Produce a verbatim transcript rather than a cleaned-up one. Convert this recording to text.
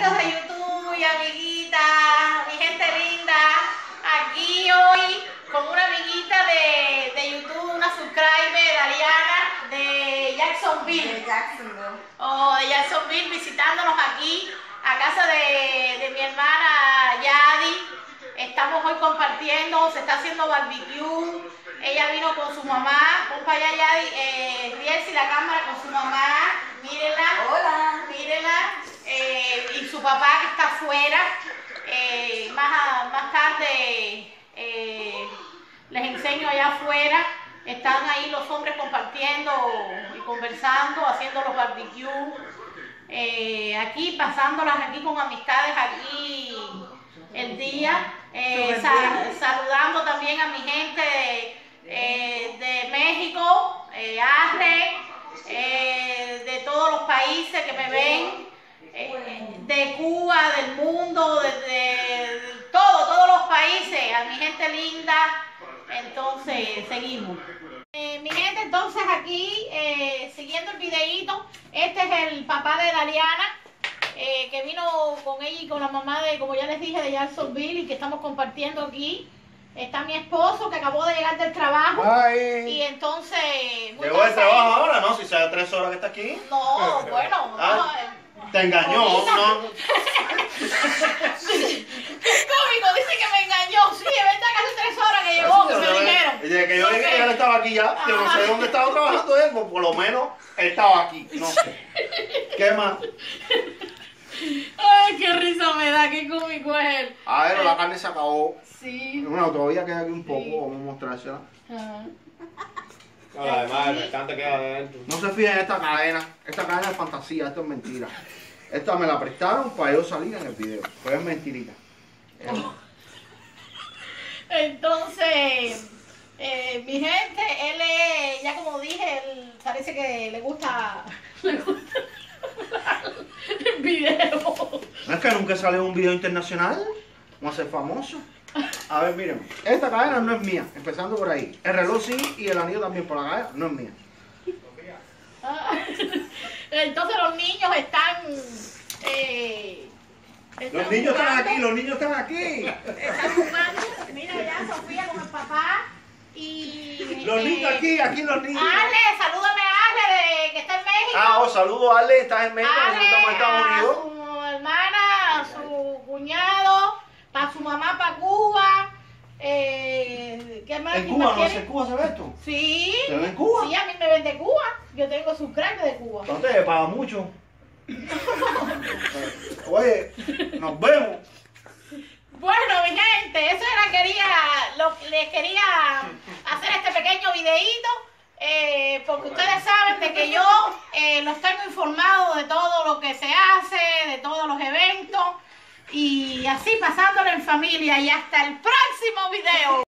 amiguitos de YouTube y amiguitas, mi gente linda, aquí hoy con una amiguita de, de YouTube, una subscriber, Dariana, de Jacksonville. De Jacksonville. Oh, de Jacksonville, visitándonos aquí a casa de, de mi hermana Yadi. Estamos hoy compartiendo, se está haciendo barbecue. Ella vino con su mamá, pon para allá Yadi, eh, Rielsi la cámara con su mamá, mírenla. Hola. Mírenla. Eh, y su papá que está afuera. Eh, más, a, más tarde eh, les enseño allá afuera. Están ahí los hombres compartiendo y conversando, haciendo los barbecues. Eh, aquí, pasándolas aquí con amistades aquí el día. Eh, sal, saludando también a mi gente de, eh, de México, eh, Arre, eh, de todos los países que me ven. Eh, de Cuba, del mundo, de, de, de todo, todos los países, a mi gente linda. Entonces, seguimos. Eh, mi gente, entonces aquí, eh, siguiendo el videíto, este es el papá de Dariana, eh, que vino con ella y con la mamá de, como ya les dije, de Jacksonville, y que estamos compartiendo aquí. Está mi esposo, que acabó de llegar del trabajo. Ay. Y entonces... ¿Llegó del trabajo ahora? No, si sea tres horas que está aquí. No, bueno, Ah. no, eh, Te engañó, Bonita. ¿no? Qué cómico, dice que me engañó. Sí, es verdad que hace tres horas que llegó, que me dijeron. Y desde que yo llegué, Ok. él estaba aquí ya. Yo no sé dónde estaba trabajando él, pues por lo menos él estaba aquí. No sé. ¿Qué más? Ay, qué risa me da, qué cómico es él. A ver, la carne se acabó. Sí. Bueno, todavía queda aquí un poco, Sí. vamos a mostrársela. Ajá. No, además, el restante queda adentro. No se fijen en esta cadena. Esta cadena es fantasía, esto es mentira. Esta me la prestaron para yo salir en el video. Pero es mentirita. Es- Entonces, eh, mi gente, él es, ya como dije, él parece que le gusta, le gusta el video. No es que nunca salió un video internacional. Vamos a ser famosos. A ver, miren. Esta cadena no es mía, empezando por ahí. El reloj sí y el anillo también, por la cadena no es mía. Ah, entonces los niños están... Eh, están Los niños están jugando. aquí, los niños están aquí. Están jugando. Mira ya Sofía con el papá. Y... Los niños aquí, aquí los niños. Ale, salúdame a Ale de, que está en México. Ah, os saludo, Ale, estás en México, nosotros Ale, estamos en Estados a Unidos. su hermana, a su cuñado, para su mamá, para Cuba. Eh, ¿Qué más? En ¿Quién Cuba, más ¿no? quiere? ¿En Cuba se ve esto? Sí. ¿Se ve en Cuba? Sí, a mí me ven de Cuba. Yo tengo subscribe de Cuba. No te paga mucho. Oye, nos vemos. Bueno, mi gente, eso era quería, lo, les quería hacer este pequeño videíto, eh, porque ustedes saben de que yo eh, los tengo informados de todo lo que se hace, de todos los eventos, y así pasándolo en familia. Y hasta el próximo video.